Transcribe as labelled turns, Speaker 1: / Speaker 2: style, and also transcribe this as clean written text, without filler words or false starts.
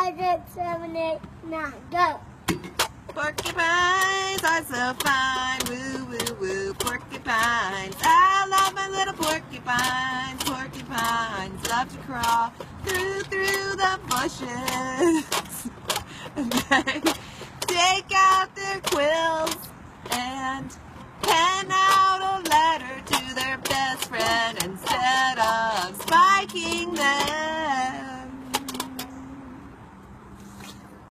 Speaker 1: 5, 6, 7, 8, 9. Go.
Speaker 2: Porcupines are so fine, woo, woo, woo, porcupines. I love my little porcupines. Porcupines love to crawl through the bushes.